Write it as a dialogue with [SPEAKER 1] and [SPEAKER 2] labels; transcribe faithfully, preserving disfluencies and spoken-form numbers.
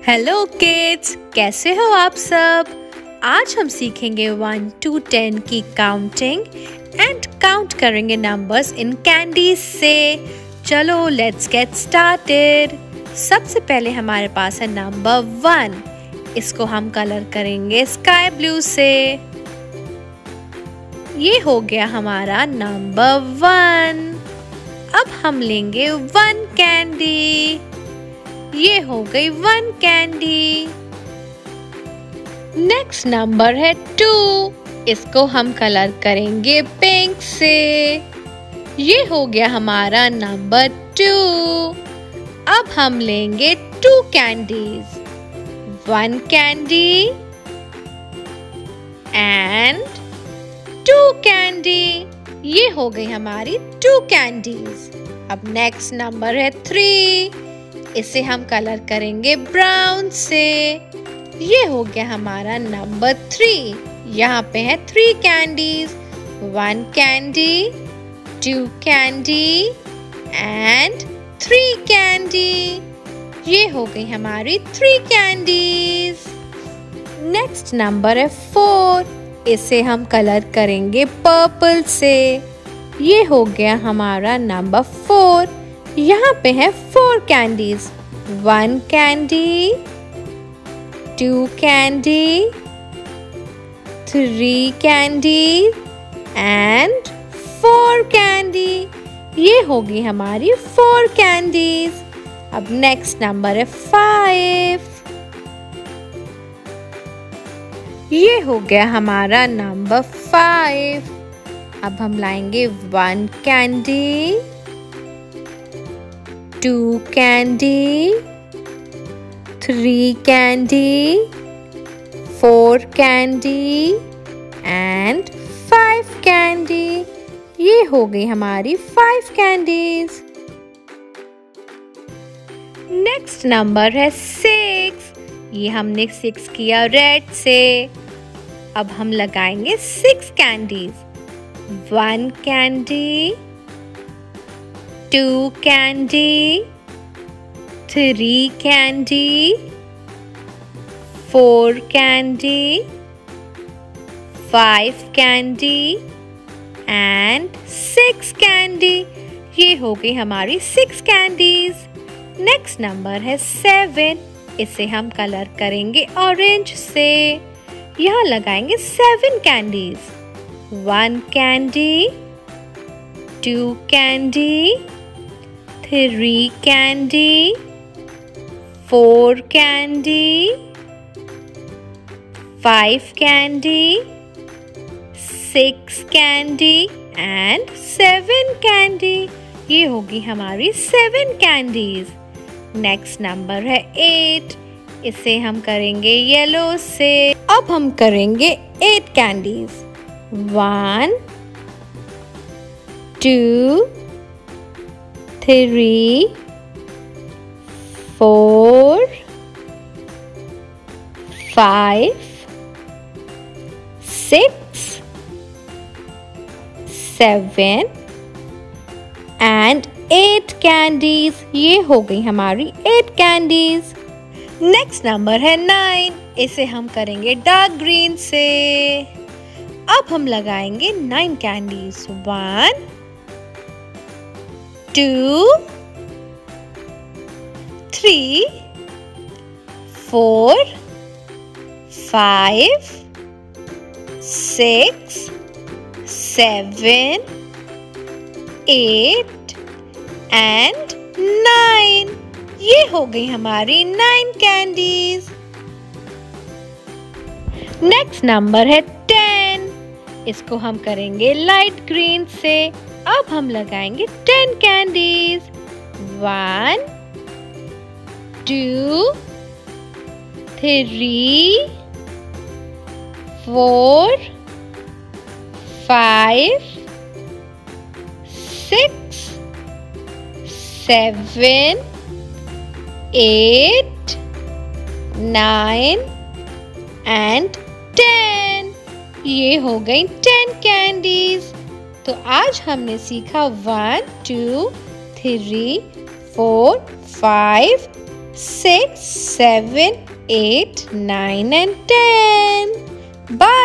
[SPEAKER 1] Hello kids, कैसे हो आप सब। आज हम सीखेंगे वन टू टेन की काउंटिंग एंड काउंट करेंगे नंबर्स इन कैंडीज से। चलो लेट्स गेट स्टार्टेड। सबसे पहले हमारे पास है नंबर वन। इसको हम कलर करेंगे स्काई ब्लू से। ये हो गया हमारा नंबर वन। अब हम लेंगे वन कैंडी। ये हो गई वन कैंडी। नेक्स्ट नंबर है टू। इसको हम कलर करेंगे पिंक से। ये हो गया हमारा नंबर टू। अब हम लेंगे two candies, one candy and two candy. ये हो गई हमारी टू कैंडीज। अब नेक्स्ट नंबर है थ्री। इसे हम कलर करेंगे ब्राउन से। ये हो गया हमारा नंबर थ्री। यहाँ पे है three candies, one candy, two candy and three candy. ये हो गई हमारी थ्री कैंडीज। नेक्स्ट नंबर है फोर। इसे हम कलर करेंगे पर्पल से। ये हो गया हमारा नंबर फोर। यहाँ पे है four candies, one candy, two candy, three candy and four candy. ये होगी हमारी फोर कैंडीज। अब नेक्स्ट नंबर है फाइव। ये हो गया हमारा नंबर फाइव। अब हम लाएंगे one candy, two candy, three candy, four candy and five candy. ये हो गई हमारी फाइव कैंडीज। नेक्स्ट नंबर है सिक्स। ये हमने सिक्स किया रेड से। अब हम लगाएंगे six candies, one candy, two candy, three candy, four candy, five candy and six candy. ये हो गई हमारी सिक्स कैंडीज। नेक्स्ट नंबर है सेवन। इसे हम कलर करेंगे ऑरेंज से। यहाँ लगाएंगे seven candies, one candy, two candy, three candy, four candy, five candy, six candy and seven candy. ये होगी हमारी सेवन कैंडीज। नेक्स्ट नंबर है एट। इसे हम करेंगे येलो से। अब हम करेंगे eight candies, one, two, three, four, five, six, seven and eight candies. ये हो गई हमारी एट कैंडीज। नेक्स्ट नंबर है नाइन। इसे हम करेंगे डार्क ग्रीन से। अब हम लगाएंगे nine candies, one, two, three, four, five, six, seven, eight and nine. ये हो गई हमारी नाइन कैंडीज। नेक्स्ट नंबर है टेन। इसको हम करेंगे लाइट ग्रीन से। अब हम लगाएंगे ten candies, one, two, three, four, five, six, seven, eight, nine and ten. ये हो गई टेन कैंडीज। तो आज हमने सीखा one, two, three, four, five, six, seven, eight, nine and ten. Bye.